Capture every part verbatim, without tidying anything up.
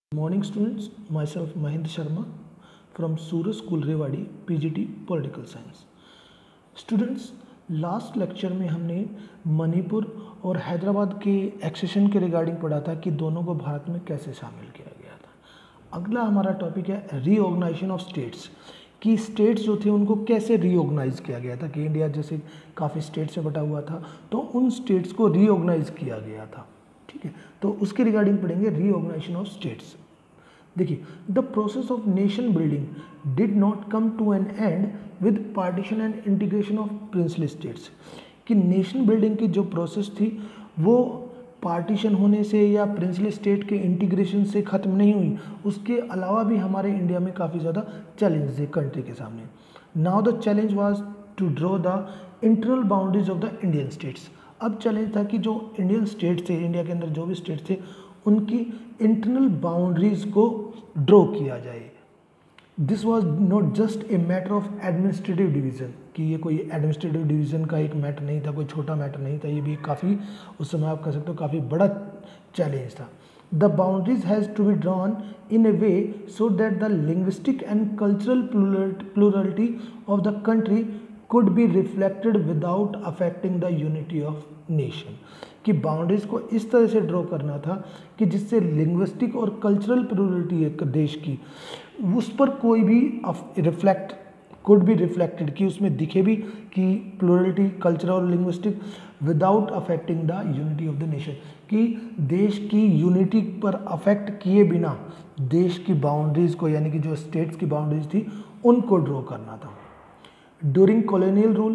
Morning students, myself Mahendra Sharma from Suraj School Rewadi, P G T Political Science. Students, last lecture में हमने मणिपुर और हैदराबाद के accession के regarding पढ़ा था कि दोनों को भारत में कैसे शामिल किया गया था। अगला हमारा टॉपिक है रीऑर्गेनाइजेशन ऑफ स्टेट्स, कि स्टेट्स जो थे उनको कैसे रीऑर्गेनाइज किया गया था। कि इंडिया जैसे काफ़ी स्टेट से बटा हुआ था तो उन स्टेट्स को रीऑर्गेनाइज किया गया था। ठीक है, तो उसके रिगार्डिंग पढ़ेंगे रीऑर्गेनाइजेशन ऑफ स्टेट्स। देखिए, the process of nation building did not come to an end with partition and integration of princely states. कि नेशन बिल्डिंग की जो प्रोसेस थी वो पार्टीशन होने से या प्रिंसली स्टेट के इंटीग्रेशन से ख़त्म नहीं हुई, उसके अलावा भी हमारे इंडिया में काफ़ी ज़्यादा चैलेंज थे कंट्री के सामने। Now the challenge was to draw the internal boundaries of the Indian states. अब चैलेंज था कि जो इंडियन स्टेट थे, इंडिया के अंदर जो भी स्टेट थे, उनकी इंटरनल बाउंड्रीज को ड्रॉ किया जाए। This was not just a matter of administrative division, कि ये कोई एडमिनिस्ट्रेटिव डिवीज़न का एक मैटर नहीं था, कोई छोटा मैटर नहीं था, ये भी काफ़ी उस समय आप कह सकते हो काफ़ी बड़ा चैलेंज था। The boundaries has to be drawn in a way so that the linguistic and cultural plurality of the country could be reflected without affecting the unity of nation। कि बाउंड्रीज को इस तरह से ड्रॉ करना था कि जिससे लिंग्विस्टिक और कल्चरल प्लूरलिटी एक देश की उस पर कोई भी रिफ्लेक्ट कुड बी रिफ्लेक्टेड, कि उसमें दिखे भी कि प्लूरलिटी कल्चरल और linguistic without affecting the unity of the nation, कि देश की यूनिटी पर अफेक्ट किए बिना देश की बाउंड्रीज को, यानी कि जो स्टेट्स की बाउंड्रीज थी उनको ड्रॉ करना था। During colonial rule,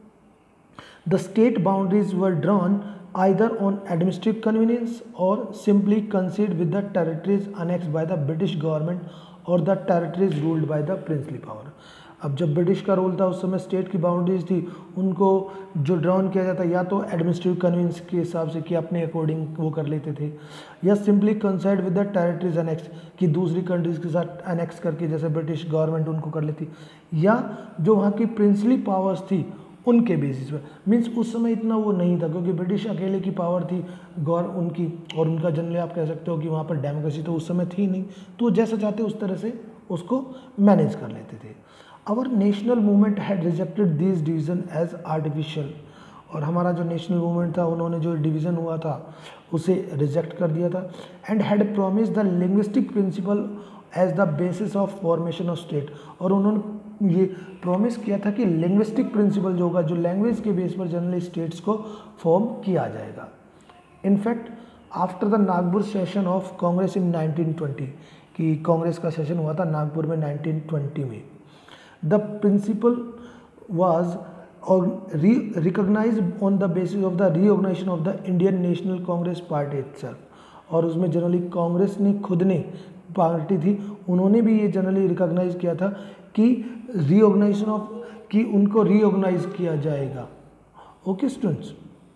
the state boundaries were drawn either on administrative convenience or simply coincided with the territories annexed by the British government or the territories ruled by the princely power। अब जब British का rule था उस समय state की boundaries थी, उनको जो ड्रॉन किया जाता या तो एडमिनिस्ट्रेटिव कन्वीनियंस के हिसाब से कि अपने अकॉर्डिंग वो कर लेते थे, या simply coincide with the territories annex, कि दूसरी कंट्रीज के साथ अनेक्स करके जैसे ब्रिटिश गवर्नमेंट उनको कर लेती, या जो वहाँ की प्रिंसली पावर्स थी उनके बेसिस पर। मीन्स उस समय इतना वो नहीं था क्योंकि ब्रिटिश अकेले की पावर थी गौर उनकी, और उनका जनरली आप कह सकते हो कि वहाँ पर डेमोक्रेसी तो उस समय थी नहीं, तो जैसा चाहते उस तरह से उसको मैनेज कर लेते थे। Our national movement had rejected this division as artificial, और हमारा जो नेशनल मूवमेंट था उन्होंने जो डिवीज़न हुआ था उसे रिजेक्ट कर दिया था। And had promise the linguistic principle as the basis of formation of state, और उन्होंने ये प्रॉमिस किया था कि लिंग्विस्टिक प्रिंसिपल जो होगा, जो लैंग्वेज के बेस पर जनरली स्टेट्स को फॉर्म किया जाएगा। In fact after the Nagpur session of Congress in nineteen twenty, कि कांग्रेस का सेशन हुआ था नागपुर में नाइनटीन ट्वेंटी में, the principle was recognised on the basis of the reorganisation of the Indian National Congress party itself. और उसमें जनरली कांग्रेस ने खुद ने पार्टी थी, उन्होंने भी ये जनरली रिकॉग्नाइज किया था कि रीऑर्गेनाइजेशन ऑफ, कि उनको रीऑर्गेनाइज किया जाएगा। Okay students,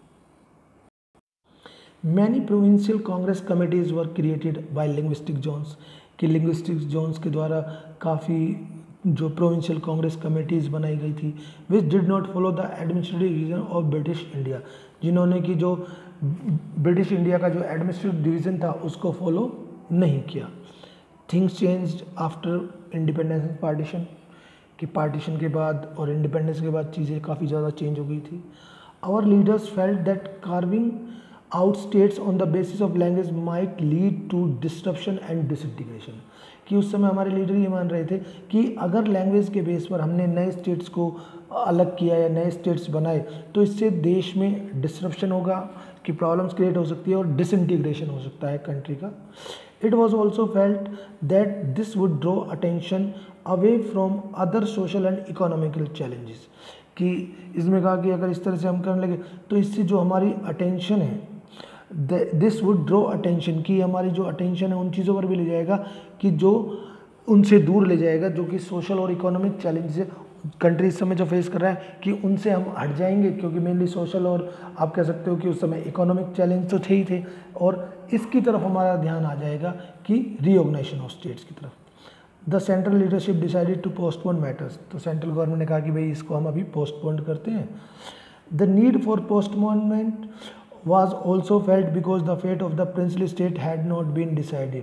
many provincial Congress committees were created by linguistic zones, कि लिंग्विस्टिक जोन्स के द्वारा काफ़ी जो प्रोविंशियल कांग्रेस कमिटीज़ बनाई गई थी, which did not follow the administrative division of British India, जिन्होंने कि जो ब्रिटिश इंडिया का जो एडमिनिस्ट्रेटिव डिवीज़न था उसको फॉलो नहीं किया। Things changed after independence and partition, कि पार्टीशन के बाद और इंडिपेंडेंस के बाद चीज़ें काफ़ी ज़्यादा चेंज हो गई थी। Our leaders felt that carving out states on the basis of language might lead to disruption and disintegration, कि उस समय हमारे लीडर ये मान रहे थे कि अगर लैंग्वेज के बेस पर हमने नए स्टेट्स को अलग किया या नए स्टेट्स बनाए तो इससे देश में डिसरप्शन होगा, कि प्रॉब्लम्स क्रिएट हो सकती है और डिसइंटीग्रेशन हो सकता है कंट्री का। It was also felt that this would draw attention away from other social and economical challenges, कि इसमें कहा कि अगर इस तरह से हम करने लगे तो इससे जो हमारी अटेंशन है, दिस वुड ड्रॉ अटेंशन, कि हमारी जो अटेंशन है उन चीज़ों पर भी ले जाएगा कि जो उनसे दूर ले जाएगा, जो कि सोशल और इकोनॉमिक चैलेंजेस कंट्री इस समय जो फेस कर रहा है कि उनसे हम हट जाएंगे, क्योंकि मेनली सोशल और आप कह सकते हो कि उस समय इकोनॉमिक चैलेंज तो थे ही थे, और इसकी तरफ हमारा ध्यान आ जाएगा कि रीऑर्गेनाइजेशन ऑफ स्टेट्स की तरफ। The central leadership decided to postpone matters, तो सेंट्रल गवर्नमेंट ने कहा कि भाई इसको हम अभी पोस्टपोन करते हैं। The need for postponement was also felt because the fate of the princely state had not been decided,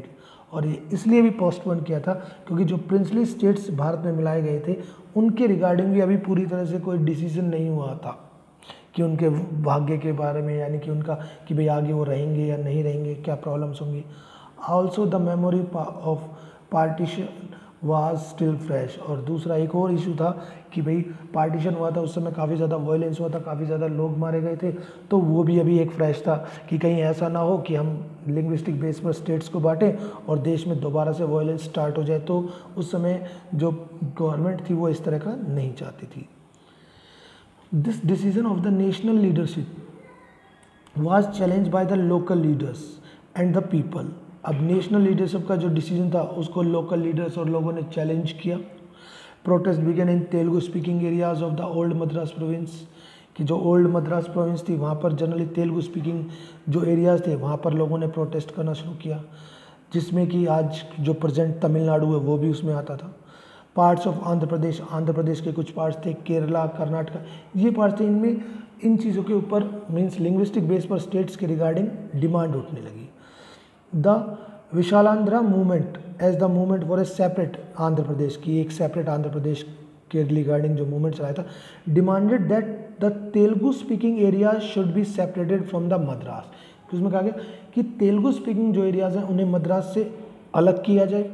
और ये इसलिए भी पोस्टपोन किया था क्योंकि जो प्रिंसली स्टेट्स भारत में मिलाए गए थे उनके रिगार्डिंग भी अभी पूरी तरह से कोई डिसीजन नहीं हुआ था कि उनके भाग्य के बारे में, यानी कि उनका कि भाई आगे वो रहेंगे या नहीं रहेंगे, क्या प्रॉब्लम्स होंगी। Also the memory of partition was still fresh. और दूसरा एक और इशू था कि भाई पार्टीशन हुआ था, उस समय काफ़ी ज़्यादा वायलेंस हुआ था, काफ़ी ज़्यादा लोग मारे गए थे, तो वो भी अभी एक फ्रेश था कि कहीं ऐसा ना हो कि हम लिंग्विस्टिक बेस पर स्टेट्स को बांटें और देश में दोबारा से वायलेंस स्टार्ट हो जाए। तो उस समय जो गवर्नमेंट थी वो इस तरह का नहीं चाहती थी। This decision of the national leadership was challenge by the local leaders and the people. अब नेशनल लीडरशिप का जो डिसीजन था उसको लोकल लीडर्स और लोगों ने चैलेंज किया। Protest began in Telugu speaking areas of the old Madras province, कि जो ओल्ड मद्रास प्रोविंस थी वहाँ पर जनरली तेलुगु स्पीकिंग जो एरियाज थे वहाँ पर लोगों ने प्रोटेस्ट करना शुरू किया, जिसमें कि आज जो प्रेजेंट तमिलनाडु है वो भी उसमें आता था। पार्ट्स ऑफ आंध्र प्रदेश, आंध्र प्रदेश के कुछ पार्ट्स थे, केरला, कर्नाटका, ये पार्ट्स थे। इनमें इन चीज़ों के ऊपर मीन्स लिंग्विस्टिक बेस पर स्टेट्स के रिगार्डिंग डिमांड उठने लगी। The Vishalandhra movement as the movement for a separate Andhra Pradesh, की एक सेपरेट आंध्र प्रदेश के रिगार्डिंग जो मूवमेंट चलाया था, demanded that the Telugu speaking area should be separated from the Madras. उसमें कहा गया कि तेलुगु स्पीकिंग जो एरियाज हैं उन्हें मद्रास से अलग किया जाए,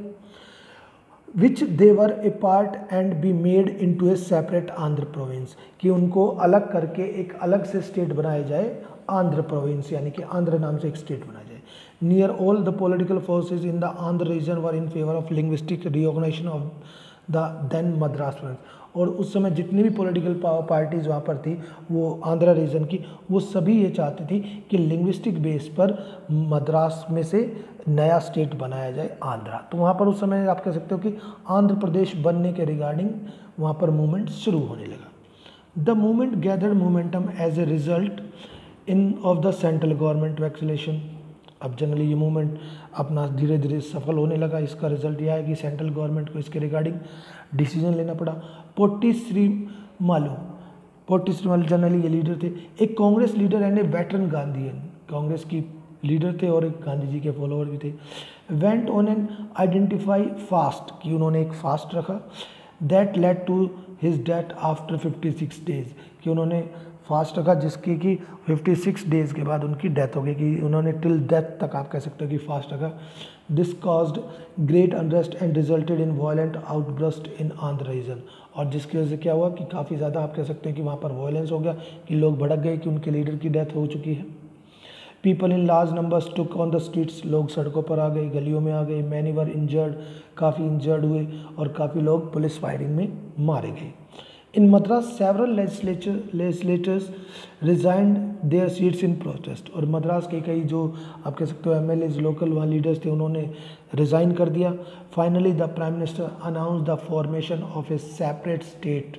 which they were a part and be made into a separate Andhra province, कि उनको अलग करके एक अलग से स्टेट बनाया जाए, आंध्र प्रोविंस, यानी कि आंध्र नाम से एक स्टेट बनाया जाए। Near all the political forces in the Andhra region were in favour of linguistic reorganisation of the then Madras province. और उस समय जितनी भी पॉलिटिकल पार्टीज वहाँ पर थी वो आंध्र रीजन की, वो सभी ये चाहती थी कि लिंग्विस्टिक बेस पर मद्रास में से नया स्टेट बनाया जाए, आंध्रा। तो वहाँ पर उस समय आप कह सकते हो कि आंध्र प्रदेश बनने के रिगार्डिंग वहाँ पर मूवमेंट शुरू होने लगा। The movement gathered momentum as a result in of the central government vaccination. अब जनरली ये मूवमेंट अपना धीरे धीरे सफल होने लगा। इसका रिजल्ट यह है कि सेंट्रल गवर्नमेंट को इसके रिगार्डिंग डिसीजन लेना पड़ा। पोट्टी श्री मालू, पोट्टी श्री मालू जनरली ये लीडर थे, एक Congress leader and a veteran Gandhian, Congress की लीडर थे और एक गांधी जी के फॉलोअर भी थे। Went on an identify fast, कि उन्होंने एक फास्ट रखा। That led to his death after fifty six days, कि उन्होंने फास्ट रखा जिसकी कि छप्पन डेज़ के बाद उनकी डेथ हो गई, कि उन्होंने टिल डेथ तक आप कह सकते हो कि फास्ट रखा। This caused great unrest and resulted in violent outburst in Andhra region. और जिसकी वजह से क्या हुआ कि काफ़ी ज़्यादा आप कह सकते हैं कि वहाँ पर वायलेंस हो गया, कि लोग भड़क गए कि उनके लीडर की डेथ हो चुकी है। People in large numbers took on the streets, लोग सड़कों पर आ गए, गलियों में आ गए। मैनी वर इंजर्ड, काफ़ी इंजर्ड हुए और काफ़ी लोग पुलिस फायरिंग में मारे गए। In Madras, several legislature legislators resigned their seats in protest। और मद्रास के कई जो आप कह सकते हो एम एल एज लोकल वहाँ लीडर्स थे उन्होंने रिज़ाइन कर दिया। Finally the prime minister announce the formation of a separate state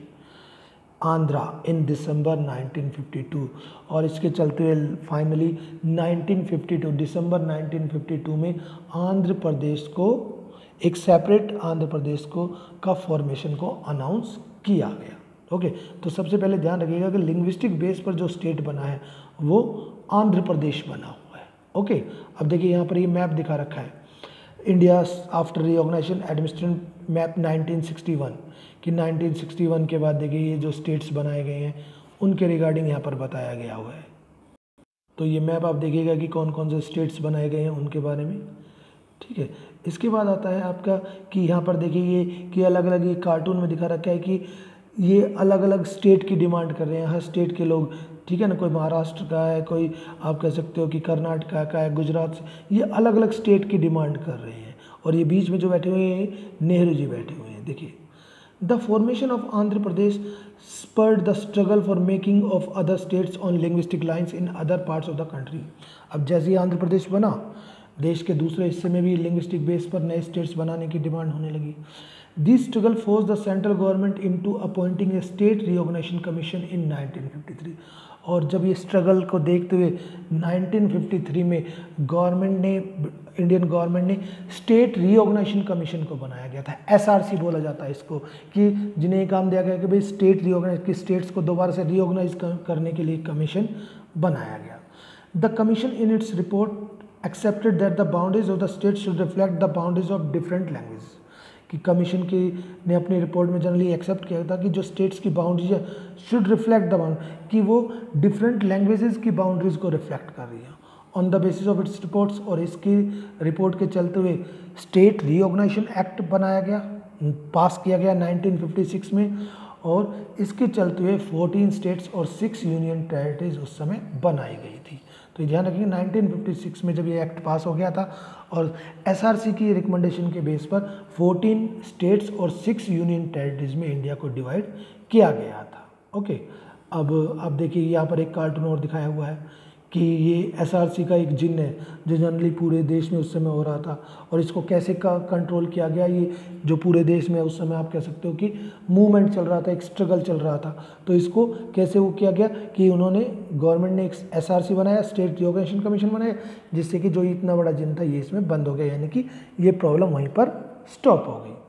Andhra in December nineteen fifty two. और इसके चलते हुए finally nineteen fifty two December nineteen fifty two में आंध्र प्रदेश को एक सेपरेट आंध्र प्रदेश को का फॉर्मेशन को अनाउंस किया गया। ओके okay, तो सबसे पहले ध्यान रखिएगा कि लिंग्विस्टिक बेस पर जो स्टेट बना है वो आंध्र प्रदेश बना हुआ है। ओके okay, अब देखिए यहाँ पर ये मैप दिखा रखा है, India after reorganisation administration map nineteen sixty one, कि नाइनटीन सिक्सटी वन के बाद देखिए ये जो स्टेट्स बनाए गए हैं उनके रिगार्डिंग यहाँ पर बताया गया हुआ है। तो ये मैप आप देखिएगा कि कौन कौन से स्टेट्स बनाए गए हैं उनके बारे में। ठीक है, इसके बाद आता है आपका कि यहाँ पर देखिए ये कि अलग अलग ये कार्टून में दिखा रखा है कि ये अलग अलग स्टेट की डिमांड कर रहे हैं, हर स्टेट के लोग। ठीक है ना, कोई महाराष्ट्र का है, कोई आप कह सकते हो कि कर्नाटका का है, गुजरात से, ये अलग अलग स्टेट की डिमांड कर रहे हैं। और ये बीच में जो बैठे हुए हैं नेहरू जी बैठे हुए हैं। देखिए, the formation of Andhra Pradesh spurred the struggle for making of other states on linguistic lines in other parts of the country। अब जैसे ही आंध्र प्रदेश बना, देश के दूसरे हिस्से में भी लिंग्विस्टिक बेस पर नए स्टेट्स बनाने की डिमांड होने लगी। This struggle force the central government into appointing a state reorganisation commission in nineteen fifty three. और जब ये स्ट्रगल को देखते हुए नाइनटीन फिफ्टी थ्री में गवर्नमेंट ने इंडियन गवर्नमेंट ने स्टेट रीऑर्गेनाइजेशन कमीशन को बनाया गया था। एसआरसी बोला जाता है इसको, कि जिन्हें ये काम दिया गया कि भाई स्टेट रीऑर्गेनाइज की स्टेट्स को दोबारा से रीऑर्गेनाइज करने के लिए कमीशन बनाया गया। The commission in its report accepted that the boundaries of the state should reflect the boundaries of different language, कि कमीशन की ने अपनी रिपोर्ट में जनरली एक्सेप्ट किया था कि जो स्टेट्स की बाउंड्रीज है शुड रिफ्लेक्ट द बाउंड्री, कि वो डिफरेंट लैंग्वेजेस की बाउंड्रीज को रिफ्लेक्ट कर रही है on the basis of its reports. और इसकी रिपोर्ट के चलते हुए स्टेट रीऑर्गेनाइजेशन एक्ट बनाया गया, पास किया गया नाइनटीन फिफ्टी सिक्स में, और इसके चलते हुए फोर्टीन स्टेट्स और सिक्स यूनियन टेरिटरीज उस समय बनाई गई थी। तो ध्यान रखिए नाइनटीन फिफ्टी सिक्स में जब ये एक्ट पास हो गया था और एसआरसी की रिकमेंडेशन के बेस पर फोर्टीन स्टेट्स और सिक्स यूनियन टेरिटरीज में इंडिया को डिवाइड किया गया था। ओके, अब आप देखिए यहाँ पर एक कार्टून और दिखाया हुआ है कि ये एसआरसी का एक जिन है जो जनरली पूरे देश में उस समय हो रहा था, और इसको कैसे का कंट्रोल किया गया, ये जो पूरे देश में उस समय आप कह सकते हो कि मूवमेंट चल रहा था, एक स्ट्रगल चल रहा था, तो इसको कैसे वो किया गया कि उन्होंने गवर्नमेंट ने एक एसआरसी बनाया, स्टेट रीऑर्गेनाइजेशन कमीशन बनाया, जिससे कि जो इतना बड़ा जिन था ये इसमें बंद हो गया, यानी कि ये प्रॉब्लम वहीं पर स्टॉप हो गई।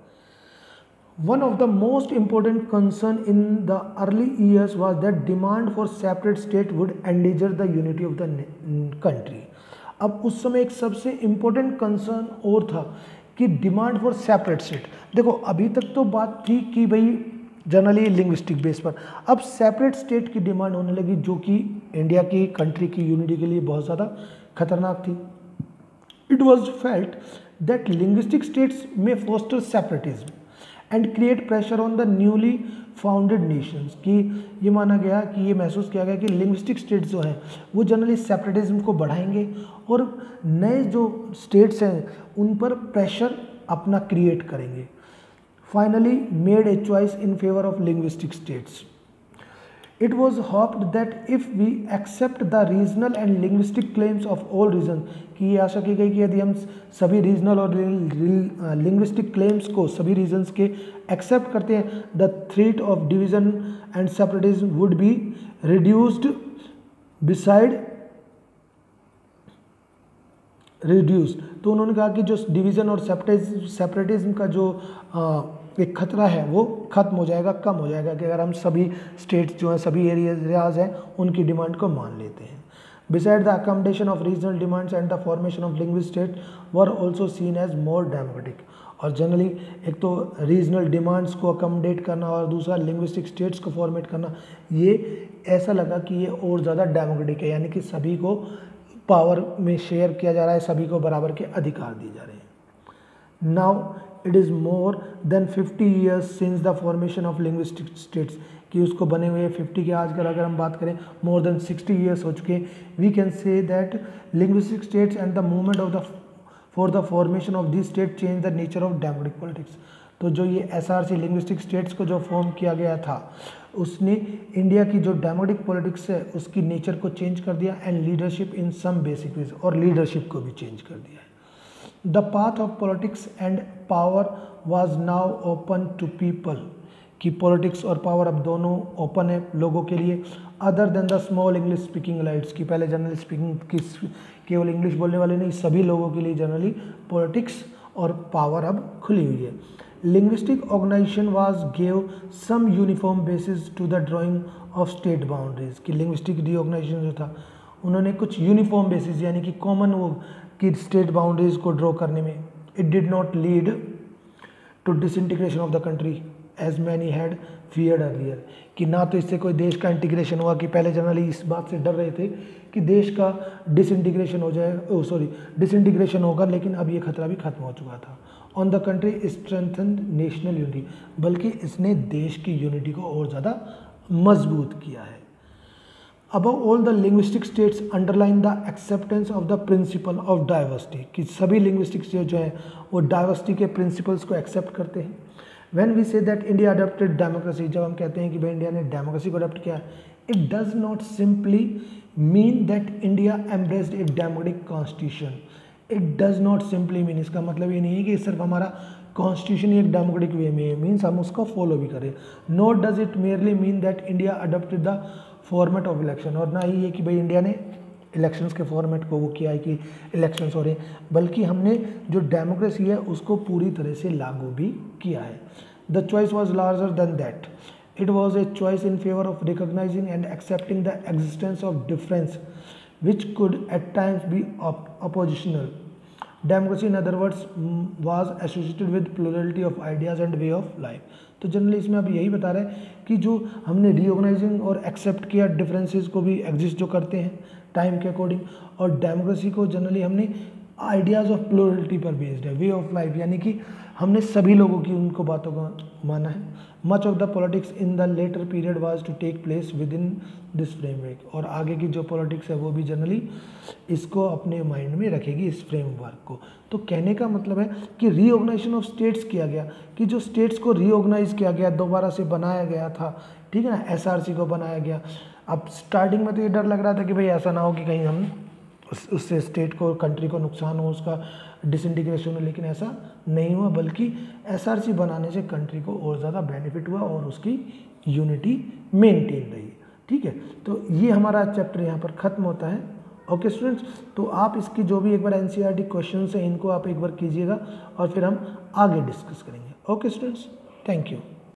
One of the most important concern in the early years was that demand for separate state would endanger the unity of the country. अब उस समय एक सबसे इम्पोर्टेंट कंसर्न और था कि डिमांड फॉर सेपरेट स्टेट। देखो अभी तक तो बात थी कि भाई जनरली लिंग्विस्टिक बेस पर, अब सेपरेट स्टेट की डिमांड होने लगी जो कि इंडिया की कंट्री की यूनिटी के लिए बहुत ज़्यादा खतरनाक थी। It was felt that linguistic states may foster separatism and create pressure on the newly founded nations, कि ये माना गया कि ये महसूस किया गया कि लिंग्विस्टिक स्टेट्स जो हैं वो जनरली सेपरेटिज्म को बढ़ाएंगे और नए जो स्टेट्स हैं उन पर प्रेशर अपना क्रिएट करेंगे। Finally made a choice in favour of linguistic states. It was hoped that if we accept the regional and linguistic claims of all regions, कि ये आशा की गई कि यदि हम सभी रीजनल और लिंग्विस्टिक क्लेम्स को सभी रीजन्स के एक्सेप्ट करते हैं, the threat of division and separatism would be reduced beside reduced. तो उन्होंने कहा कि जो डिवीज़न और सेपरेटिज्म का जो आ, एक खतरा है वो खत्म हो जाएगा, कम हो जाएगा, कि अगर हम सभी स्टेट्स जो हैं सभी एरियाज हैं उनकी डिमांड को मान लेते हैं। Beside the accommodation of regional demands and the formation of linguistic state were also seen as more democratic. और जनरली एक तो रीजनल डिमांड्स को अकोमोडेट करना और दूसरा लिंग्विस्टिक स्टेट्स को फॉर्मेट करना, ये ऐसा लगा कि ये और ज़्यादा डेमोक्रेटिक है, यानी कि सभी को पावर में शेयर किया जा रहा है, सभी को बराबर के अधिकार दिए जा रहे हैं। Now it is more than fifty years since the formation of linguistic states, कि उसको बने हुए फिफ्टी के आजकल अगर हम बात करें मोर देन सिक्सटी ईयर्स हो चुके। We can say that linguistic states and the movement of the for the formation of this state change the nature of democratic politics. तो जो ये एसआरसी लिंग्विस्टिक स्टेट्स को जो फॉर्म किया गया था उसने इंडिया की जो डेमोक्रेटिक पॉलिटिक्स है उसकी नेचर को चेंज कर दिया and leadership in some basic ways, और लीडरशिप को भी चेंज कर दिया है। The path of politics and power was now open to people, कि पॉलिटिक्स और पावर अब दोनों ओपन है लोगों के लिए, other than the small English speaking elites, की पहले जनरल स्पीकिंग की केवल इंग्लिश बोलने वाले नहीं, सभी लोगों के लिए जनरली पॉलिटिक्स और पावर अब खुली हुई है। Linguistic organisation was gave some uniform basis to the drawing of state boundaries, कि लिंग्विस्टिक रीऑर्गेनाइजेशन जो था उन्होंने कुछ यूनिफॉर्म बेसिस यानी कि कॉमन वो कि स्टेट बाउंड्रीज को ड्रॉ करने में। It did not lead to disintegration of the country as many had feared earlier, कि ना तो इससे कोई देश का इंटीग्रेशन हुआ, कि पहले जनरली इस बात से डर रहे थे कि देश का डिसइंटीग्रेशन हो जाए, ओ सॉरी डिसइंटीग्रेशन होगा, लेकिन अब ये खतरा भी खत्म हो चुका था। On the country strengthen national unity, बल्कि इसने देश की यूनिटी को और ज़्यादा मजबूत किया है। Above all the linguistic states underline the acceptance of the principle of diversity, कि सभी linguistic states जो हैं वो diversity के principles को accept करते हैं। When we say that India adopted democracy, जब हम कहते हैं कि भाई इंडिया ने democracy को adopt किया, it does not simply mean that India embraced a democratic constitution. It does not simply mean, इसका मतलब ये नहीं है कि सिर्फ हमारा कॉन्स्टिट्यूशन एक डेमोक्रेटिक वे में है, मीन्स हम उसको फॉलो भी करें। Not does it merely mean that India adopted the format of election, और ना ही ये कि भाई इंडिया ने इलेक्शंस के फॉर्मेट को वो किया है कि इलेक्शंस हो रहे हैं, बल्कि हमने जो डेमोक्रेसी है उसको पूरी तरह से लागू भी किया है। The choice was larger than that, it was a choice in favour of recognising and accepting the existence of difference which could at times be op- oppositional. Democracy in other words was associated with plurality of ideas and way of life. तो generally इसमें आप यही बता रहे हैं कि जो हमने रीऑर्गेनाइजिंग और एक्सेप्ट किया डिफरेंसेस को भी एग्जिस्ट जो करते हैं टाइम के अकॉर्डिंग, और डेमोक्रेसी को जनरली हमने आइडियाज़ ऑफ प्लूरलिटी पर बेस्ड है, वे ऑफ लाइफ, यानी कि हमने सभी लोगों की उनको बातों का माना है। Much of the politics in the later period was to take place within this framework, और आगे की जो पॉलिटिक्स है वो भी जनरली इसको अपने माइंड में रखेगी, इस फ्रेमवर्क को। तो कहने का मतलब है कि रीऑर्गेनाइजेशन ऑफ स्टेट्स किया गया, कि जो स्टेट्स को रीऑर्गेनाइज किया गया, दोबारा से बनाया गया था, ठीक है ना, एसआरसी को बनाया गया। अब स्टार्टिंग में तो ये डर लग रहा था कि भाई ऐसा ना हो कि कहीं हम उस, उससे स्टेट को, कंट्री को नुकसान हो, उसका डिसइंटीग्रेशन हो, लेकिन ऐसा नहीं हुआ, बल्कि एसआरसी बनाने से कंट्री को और ज़्यादा बेनिफिट हुआ और उसकी यूनिटी मेंटेन रही। ठीक है, तो ये हमारा चैप्टर यहाँ पर ख़त्म होता है। ओके स्टूडेंट्स, तो आप इसकी जो भी एक बार एनसीईआरटी क्वेश्चंस हैं इनको आप एक बार कीजिएगा और फिर हम आगे डिस्कस करेंगे। Okay students, thank you.